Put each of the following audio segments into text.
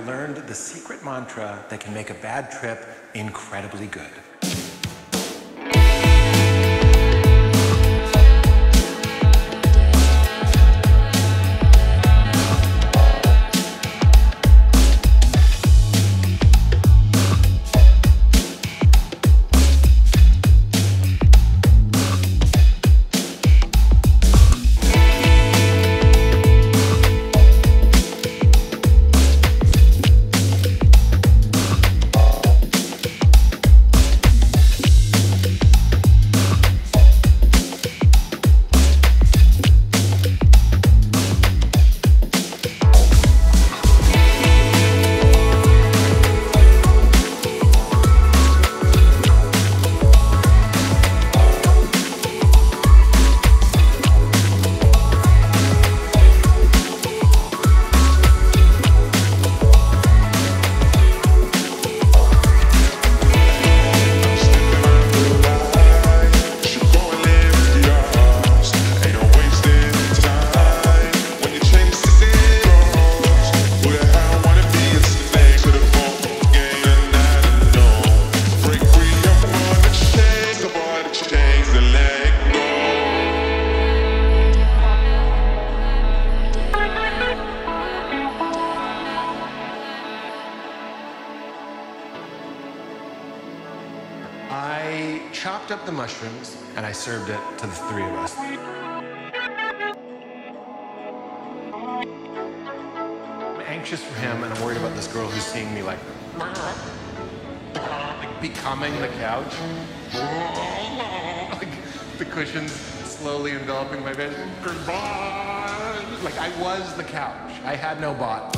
learned the secret mantra that can make a bad trip incredibly good. I chopped up the mushrooms and I served it to the three of us. I'm anxious for him and I'm worried about this girl who's seeing me like becoming the couch. Like the cushions slowly enveloping my bed. Goodbye. Like I was the couch. I had no bot.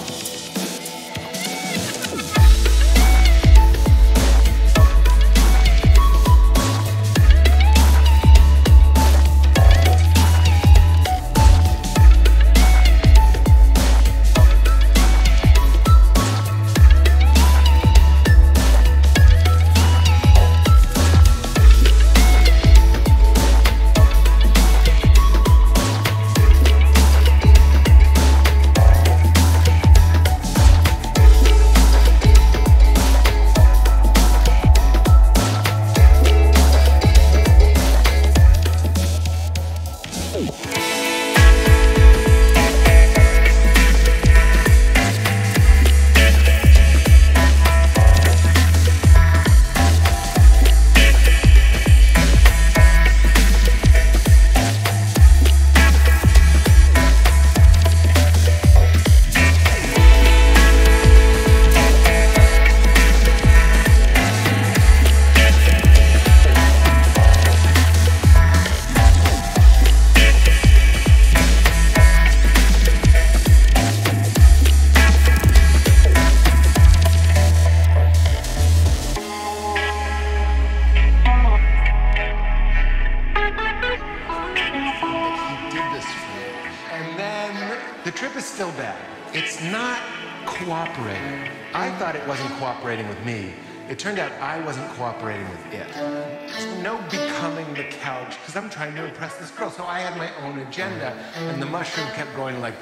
The trip is still bad. It's not cooperating. I thought it wasn't cooperating with me. It turned out I wasn't cooperating with it. There's no becoming the couch, because I'm trying to impress this girl. So I had my own agenda, and the mushroom kept going like,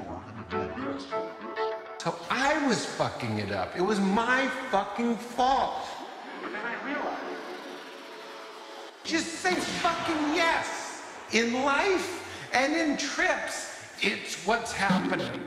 so I was fucking it up. It was my fucking fault. But then I realized, just say fucking yes. In life and in trips, it's what's happening.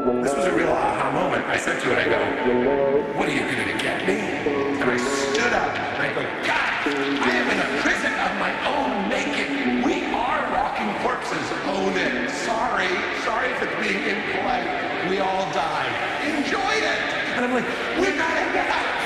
This was a real aha moment. I said to it, I go, what are you going to get me? And I stood up and I go, God, I am in a prison of my own making. We are walking corpses. Own it. Sorry if it's being impolite. We all died. Enjoyed it. And I'm like, we gotta get out.